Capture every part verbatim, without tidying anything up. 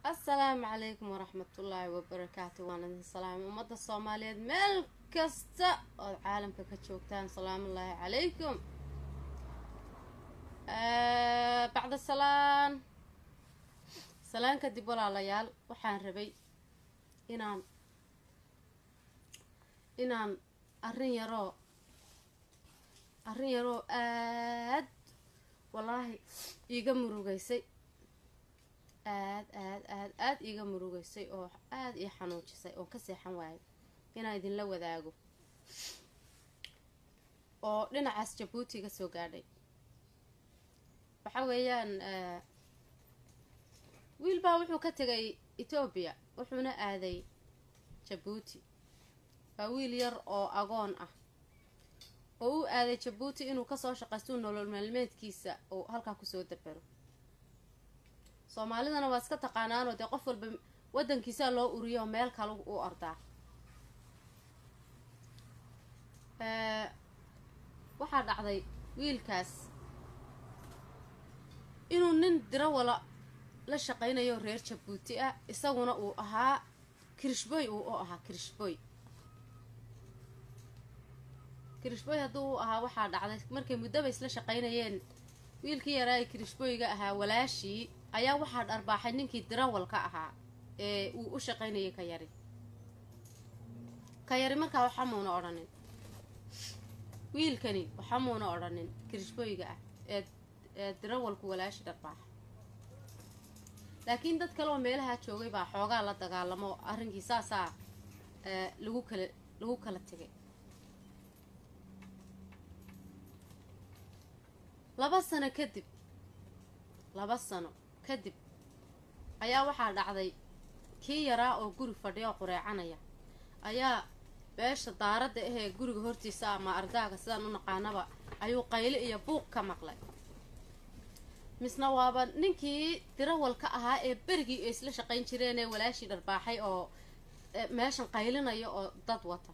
السلام عليكم ورحمة الله وبركاته. وانا السلام ومدى الصوماليات ميل كستا العالم ككتشوكتان سلام الله عليكم. آه بعد السلام سلام كدب ولا ليال وحان ربي inaan inaan arrin yaroo arrin yaroo aad wallaahi iiga murugaysay aad aad aad aad iiga murugaysay oo aad ii xanuujisay oo ka seexan waayay inaan idinla wadaago oo dhinacaas Jabuuti ga soo gaadhay. waxa weeyaan wiil baa wuxuu ka tagay Ethiopia wuxuuna aaday Jabuuti. waa wiil yar oo agoon ah oo uu aaday Jabuuti inuu ka soo shaqaysto nolol maalmeedkiisa oo halka ku soo dabaro. Soomaalidana waa iska taqaanaan oo de qof walba wadankiisa loo uriyo meel kale u ordaa. ee waxa dhacday wiilkaas inuu nin dira wala la shaqaynayo reer Jabuuti ah isaguna uu ahaa kirishboy uu ahaa kirishboy kirishboy haduu ahaa waxa dhacday markay muddo bay isla shaqaynayeen wiilkii yaraa kirishboyga ahaa walaashii ayaa waxa dharbaaxay ninkii dirawalka ahaa ee uu u shaqaynayay ka yari ka yari markaa waxa muuna oranin wiilkani waxa muuna oranin kirishboyga ah ee dirawalku walaashi dharbaax. laakiin dad kale oo meelaha joogay baa xoogaa la dagaalamo arrinkiisaasa ee lagu kala lagu kala tagay. laba sano kadib laba sano kadib ayaa waxa dhacday kii yaraa oo guri fadhiyo qureecanaya ayaa beesha daarada ah guriga hortiisa ama ardaaga sidaan u naqaanaba ayuu qayle iyo buuq ka maqlay. misna waaba ninkii dirawalka ahaa ee berigii ay isla shaqayn jireen ee walaashii dharbaaxay oo meeshan qaylinayo oo dad wata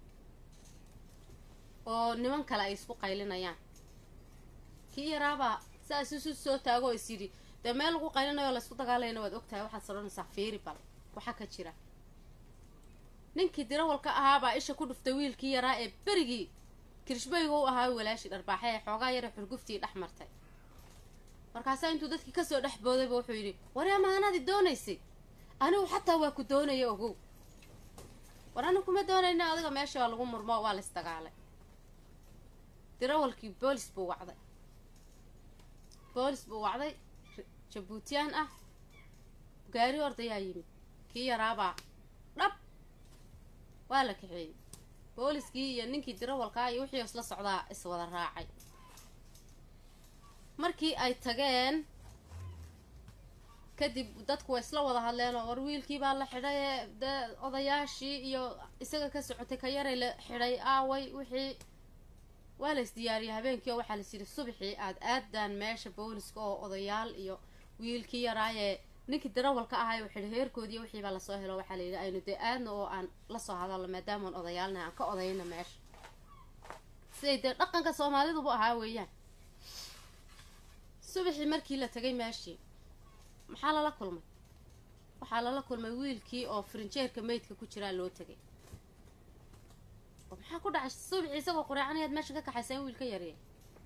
oo niman kale ay isku qaylinayaan. kii yaraaba saas isu soo taago isiri de meel lagu qaylinayo la isku dagaalayna waad ogtahay waxaad saranaysaa fiiri bal waxa ka jira. ninkii dirawalka ahaa baa isha ku dhuftay wiilkii yaraa ee berigii kirishbayga u ahaa walaashii dharbaaxay ee xoogaa yar xurguftii dhex martay. markaas intuu dadkii ka soo dhex booday buu wuxuu yiri war amaanadi doonaysay anigu xataa waa ku doonayay ogow war anigu kuma doonayna adiga meesha waa lagu murmo waa la isdagaalay. dirawalkii boolis buu wacday boolis buu wacday Jabuutiyaan ah gaari ordayaa yimid kii yaraaba dhab waa la kaxeeyay. booliskii iyo ninkii dirawalka iyo wixii isla socdaa is wada raacay. markii ay tageen kadib dadku way isla wada hadleen oo war wiilkii baa la xidhay odayaashii iyo isaga ka socotay ka yaray la xidhay aaway wixii waa la isdiyaariyay habeenkii oo waxa la siiyay subaxii aad aadaan meesha booliska oo odayaal iyo wiilkii yaraaye ninkii dirawalka ahaa oo xidhay heerkoodii wixii baa la soo helo waxa la yiri aynu de aadna oo aan la soo hadalno maadaama aan odayaalna aan ka odayna meesha sidee dhaqanka Soomaalidu buu ahaa weeyaan. subaxii markii la tagay meeshii maxaa la kulmay waxa la kulmay wiilkii oo frinjeerka meydka ku jira loo tagay. maxaa ku dhacay subaxii isagoo quraacanayd meesha ka kaxaysan wiilka yaree.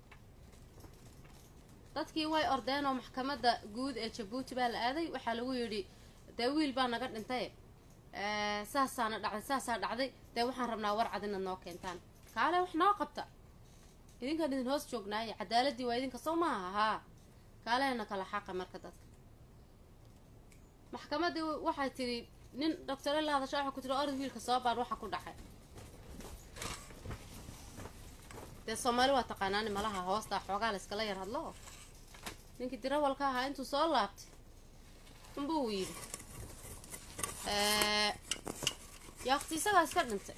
dadkii way ordeen oo maxkamadda guud ee Jabuuti baa la aaday waxa lagu yiri de wiil baa naga dhintay ee saasaana dhacday saasaa dhacday de waxaan rabnaa war cad inaad noo keentaan kaale wax noo qabta idinka idin hoos joognaay cadaaladii waa idinka soo maaha ha kaaleena kala xaqa marka dadka. maxkamaddu waxay tiri nin doctor la hadasho waxa ku tiri orod wiilka soo baar waxa ku dhacay. de Soomaali waa taqaanaan malaha hoosta xoogaa la iskala yar hadlo. ninkii dirawalka ahaa intuu soo laabtay umbuu yiri ee yaaqti isaga iska dhintay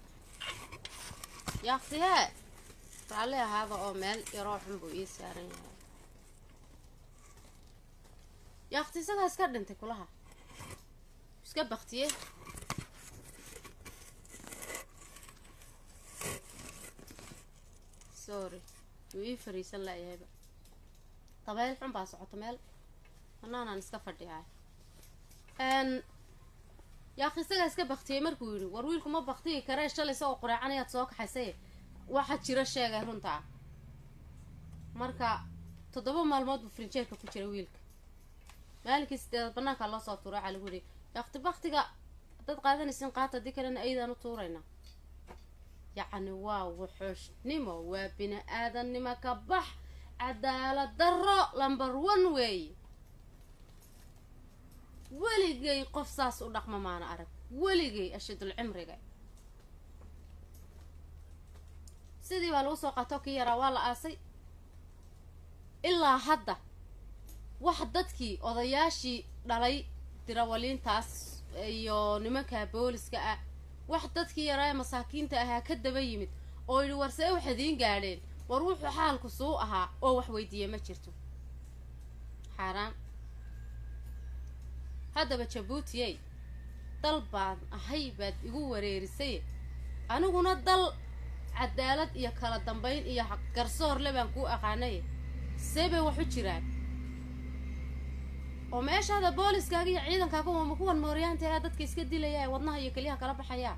yaaqti ha raalli ahaaba oo meel yaroo xun buu ii saaran yahay. yaaqti isaga iska dhintay kulaha iska baqtiyay. sorry wii fariisan la yahay طبعا الحين بس عطمل أنا أنا نسكفر ديها ان يا اخي isaga iska baqtiyay markuu yiri war wiilku ma baqtiyi kare shalay soo quraacanayaad soo kaxaysay waxa jira sheegay runta marka toddoba maalmood buu frinjeerka ku jiray wiilka maalinkiis dad banaanka loo soo tuuray waxa lagu yiri waqti baqtiga dad qaadanaysan qaata dikarana aydan u tuurayna yacni waa wuxush nimo waa bina aadan nima ka bax cadaalad darro number one way weligay qof saas u dhaqma maana arag weligay ashadul cimriga sidii baa lagu soo qaato kii yaraa waa la aasay ilaa hadda wax dadkii odayaashii dhalay dirawaliintaas iyo nimanka booliska ah wax dadkii yaraa masaakiinta ahaa ka daba yimid oo yiri war say wax idin gaadheen war wuxuu xaalku soo ahaa oo wax weydiiyay ma jirto xaraan haddaba Djibouti ay dal baan ahay baad igu wareerisay aniguna dal cadaalad iyo kala dambeyn iyo xaq garsoor le baan ku aqaanay seebe wax u jiraan oo meeshada booliskaaga iyo ciidankaaga waa kuwan mooryaanta ee dadka iska dilaya wadnaha iyo kaliya kala baxaya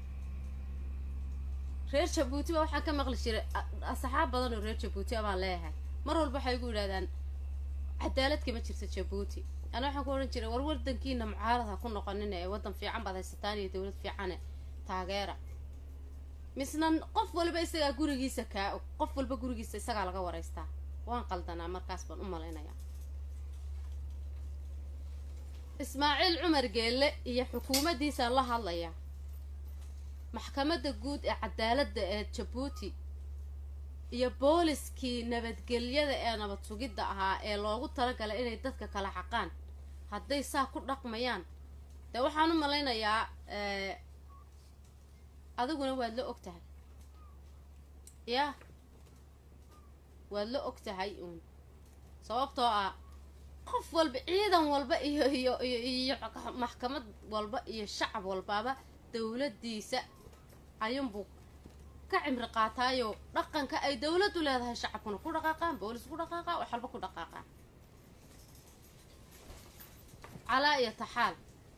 reer Djibouti waxa ka maqli jiray asxaab badan oo reer Djibouti ama leeyahay mar walba waxay ugu yiraahdaan cadaalad kama jirto Djibouti أنا waxaan ku oran jiray war wadankiina mucaarada ku noqonina ee wadan fiican baad haysataan iyo dawlad fiican taageera misnan qof walba isaga gurigiisa ka qof walba gurigiisa isaga laga wareystaa waan qaldanaa markaas baan u maleynaya Ismaaciil Cumar Geelle iyo xukuumaddiisa la hadlaya maxkamadda guud ee cadaaladda ee Djibouti iyo booliskii nabadgelyada ee nabad sugidda ahaa ee loogu talagalay inay dadka kala xaqaan hadday saa ku dhaqmayaan de waxaan u maleynayaa ee adiguna waad la ogtahay ya waad la ogtahay uun sababtoo ah qof walba ciidan walba iyo iyo iyo maxkamad walba iyo shacab walbaaba dawladdiisa ayunbu ka cimri qaataayo dhaqanka ay dawladdu leedahay shacabkuna ku dhaqaaqaan boolis ku dhaqaaqaa wax walba ku dhaqaaqaa calaa iyo taxaal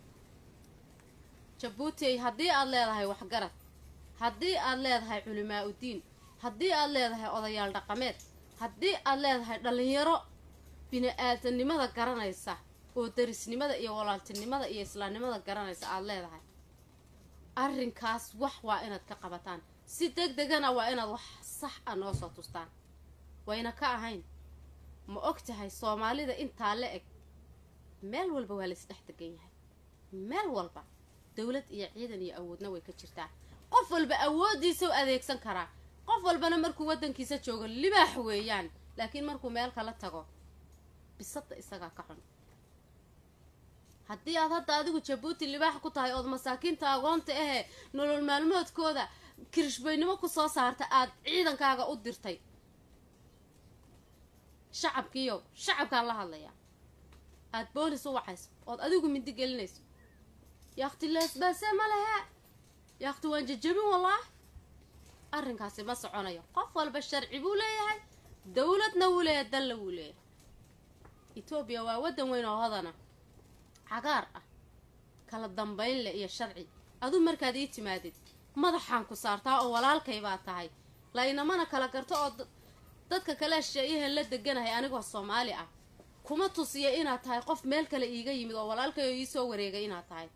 Djibouti haddii aad leedahay wax garad haddii aad leedahay culimaa u diin haddii aad leedahay odayaal dhaqameed haddii aad leedahay dhalinyaro bini aadanimada garanaysa oo darisnimada iyo walaaltinimada iyo islaamnimada garanaysa aad leedahay arrinkaas wax waa inaad ka qabataan si degdegana waa inaad wax sax ah noo soo tustaan wayna ka ahayn ma ogtahay Soomaalida inta la eg meel walba waa la isdhex degan yahay meel walba dawlad iyo ciidan iyo awoodna way ka jirtaa qof walba awoodiisa u adeegsan karaa qof walbana markuu wadankiisa joogo libaax weeyaan laakiin markuu meel kala tago bisada isaga ka xun haddii aad hadda adigu Djibouti libaax ku tahay oo masaakiinta agoonta ah nolol maalmoodkooda kirishbaynimo ku soo saarta aad ciidankaaga u dirtay shacabkiyo shacabka la hadlaya aad boolis u waxayso oo adigu mid gelinayso yaaqti lees baase ma laha yaaqti waan jajabin wallah arrinkaasi ma soconayo qof walba sharci buu leeyahay dawladna wuu leeyahay dal wuu leeyahay Ethiopia waa wadan weyn oo hodana cagaar ah kala dambeyn leh iyo sharci adu markaad ii timaadid madaxan ku saartaa oo walaalkay baa tahay laynamana kala garto oo dadka kale sheeyaha la deganahay anigoo Soomaali ah kuma tusiyo inaad tahay qof meel kale iiga yimid oo walaalkay ii soo wareegay inaad tahay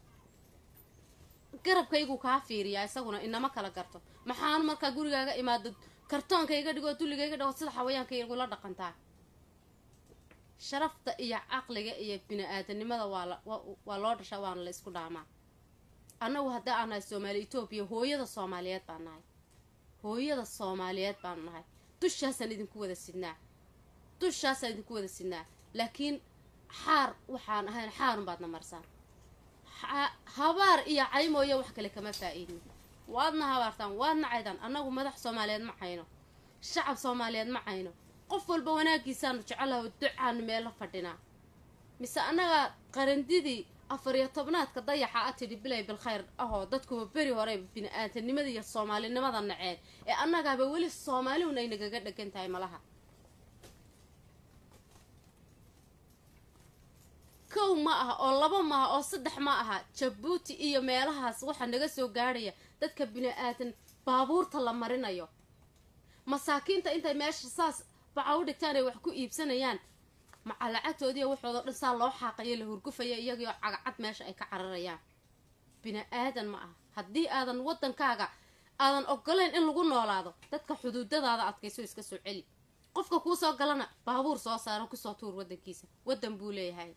garabkaygu ka fiiriyaa isaguna inama kala garto maxaan marka gurigaaga imaado kartoonkayga dhigo duligayga dhaw sida xawayaanka iyagu la dhaqantaa sharafta iyo aqliga iyo bini aadanimada waa waa loo dhashaa waan la isku dhaamaa annagu hadda aan nahay Soomaali Ethiopia hooyada Soomaaliyeed baan nahay hooyada Soomaaliyeed baan nahay dushaasan idinku wada sidnaa dushaasan idinku wada sidnaa laakiin xaar waxaan ahayn xaarun baadna marsan habaar iyo caymooyo wax kale kama faa'iidin waadna habaartaan waadna caydan annagu madax Soomaaliyeed ma hayno shacab Soomaaliyeed ma hayno qof walba wanaagiisaan jecelahay ducaan meel la fadhina mise anaga qarandidii afar iyo tobnaadka dayaxa atidi bilay bil khayr ahoo dadku bari hore bini aadanimada iyo Soomaalinimada naceen ee annagaba wali Soomaali una inaga dhagan tahay malaha kow ma aha oo laba ma aha oo saddex ma aha Jabuuti iyo meelahaas waxa naga soo gaaraya dadka bini'aadan baabuurta la marinayo masaakiinta intay meesha saas baca u dhigtaan ay wax ku iibsanayaan maca lacagtoodii waxooda dhan saa loo xaaqayo la hurgufaya iyagoo cagacad meesha ay ka cararayaan bini'aadan ma aha haddii aadan wadankaaga aadan ogoleen in lagu noolaado dadka xuduudadaada adkayso iska soo celi qofka kuu soo galana baabuur soo saaro ku soo tuur wadankiisa wadan buu leeyahay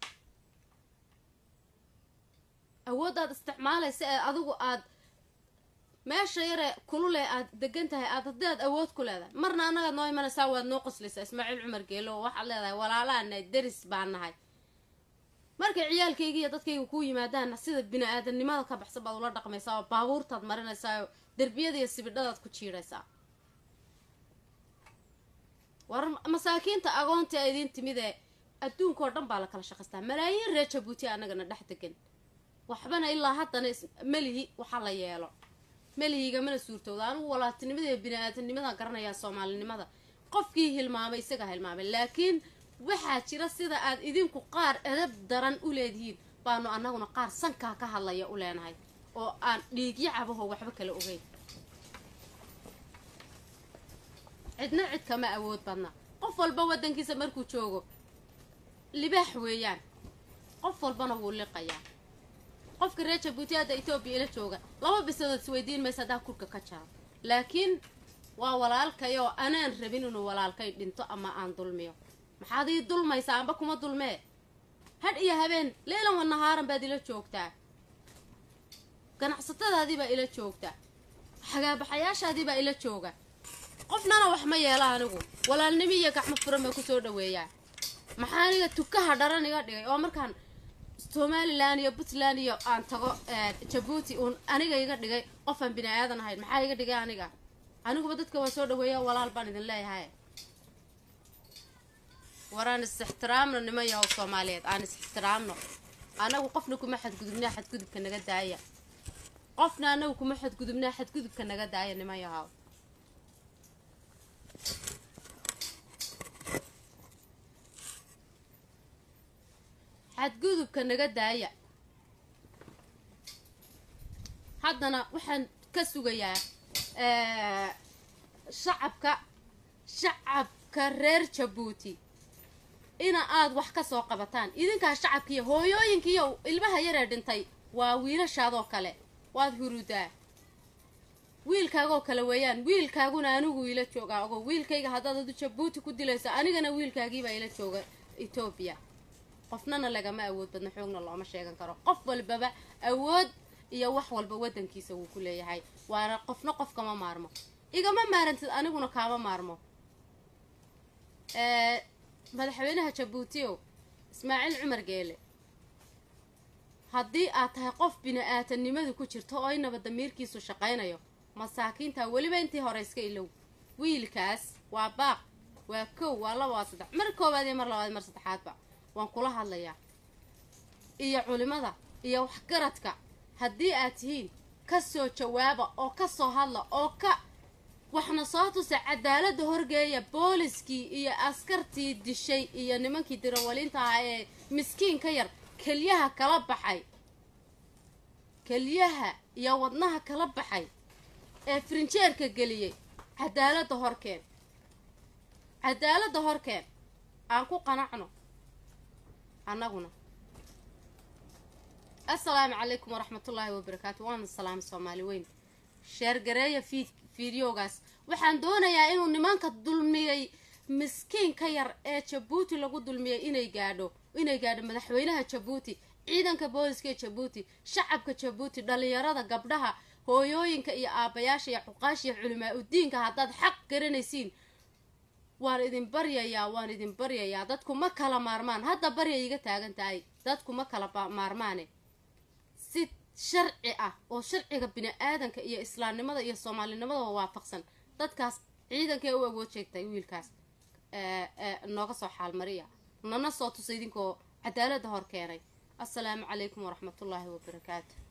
awood aad isticmaalaysa ee adigu aad meesha yare kulule aad degan tahay aad haddaad awood ku leedahay marna annaga noo imanaysaa waad noo qoslaysaa Ismaaciil Cumar Geelo waxaad leedahay walaalaana daris baan nahay markay ciyaalkayga iyo dadkayga ku yimaadaan sida bini'aadanimada ka baxsan baad ula dhaqmaysaa oo baabuurtaad marinaysaa darbiyada iyo sibidhadaad ku jiiraysaa war masaakiinta agoonta ay idin timid ee adduunka oo dhan baa la kala shaqaystaa malaayiin reer Jabuuti anagana dhex degan waxbana ilaa haddana malihi waxa la yeelo malihiga mana suurtooda anigu walaatinimada iyo bini'aadanimada garanayaa Soomaalinimada qofkii hilmaamay isaga hilmaamay laakiin waxaa jira sida aad idinku qaar edab daran u leedihiin baanu annaguna qaar sanka ka hadlaya u leenahay oo aan dhiigyo cabaho waxba kala ogeyn cidna cid kama awood badna qof walba wadankiisa markuu joogo libaax weeyaan qof walbana wuu liqayaa qofka reer Jabuuti hadda Itoobiya ila jooga laba bisadood isweydiin maysa hadaa kurka ka jaro laakiin waa walaalkayo anaan rabin inuu walaalkay dhinto ama aan dulmiyo maxaad ii dulmaysaa amba kuma dulmee had iyo habeen leelan wa nahaaran baad ila joogtaa ganacsatadaadii baa ila joogtaa xagaabaxayaashaadii baa ila jooga qofnana wax ma yeela anigu walaalnimo iyo gacmo furan ma ku soo dhaweeyaa maxaa aniga tukaha dharan iga dhigay oo markaan Somaliland iyo Puntland iyo aan tago Jabuuti un aniga iga dhigay qofan bini'aadan ahayn maxaa iga dhigay aniga aniguba dadka waa soo dhaweeyaa walaal baan idin leeyahay waraan istixtiraamno nimayo Soomaaliyeed aan istixtiraamno anagu qofna kuma xadgudubnaa xadgudubka naga daaya qofna anagu kuma xadgudubnaa xadgudubka naga daaya nimayo xadgudubka naga daaya haddana waxaan ka sugayaa ee shacabka shacabka reer Jabuuti ina aad wax ka soo qabataan idinka shacabkiyo hooyooyinkiyo ilmaha yar ee dhintay waa wiilashaadoo kale waad hurudaa wiilkaaga kale weeyaan wiilkaaguna anigu ila jooga oo wiilkayga haddaad Jabuuti ku dilayso anigana wiilkaagii baa ila jooga Itoobiya qofnana lagama awood badna xoogna looma sheegan karo qof walbaba awood iyo wax walba wadankiisa uu ku leeyahay waana qofna qof kama maarmo igama maarantid aniguna kaama maarmo ee madaxweynaha Jabuuti Ismaaciil Cumar Geele haddii aad tahay qof bini'aadanimada ku jirto oo inaba damiirkiisu shaqaynayo masaakiinta waliba intii hore iska ilow wiilkaas waa baaq waa kow waa laba waa saddex mar koobaad iyo mar labaad mar saddexaadba waan kula hadlayaa iyo culimada iyo wax garadka haddii aad tihiin ka soo jawaaba oo ka soo hadla oo ka waxna soo tusa cadaaladda horgeeya booliskii iyo askartii dishay iyo nimankii dirawaliinta ah ee miskiin ka yar kaliyaha kala baxay kaliyaha iyo wadnaha kala baxay ee frinjeerka geliyay cadaaladda horkeen cadaaladda horkeen aan ku qanacno annaguna assalaamu calaykum waraxmatullaahi wabarakaatu waan salaam Soomaali weyn sheer gareeya fi fiidiyoogaas waxaan doonayaa inuu nimanka dulmiyay miskiin ka yar ee Jabuuti lagu dulmiyay inay gaadho inay gaadho madaxweynaha Jabuuti ciidanka booliska ee Jabuuti shacabka Jabuuti dhalinyarada gabdhaha hooyooyinka iyo aabayaasha iyo xuqaasha iyo culimaa u diinka haddaad xaq garanaysiin waan idin baryayaa waan idin baryayaa dadku ma kala maarmaan hadda barya iga taagan tahay dadku ma kala maarmaane si sharci ah oo sharciga bini'aadanka iyo islaamnimada iyo Soomaalinimada waafaqsan dadkaas ciidanka ee u awood sheegtay wiilkaas ee ee nooga soo xaal mariya nana soo tusay idinkoo cadaaladda hor keenay assalaamu calaykum waraxmatullaahi wabarakaatu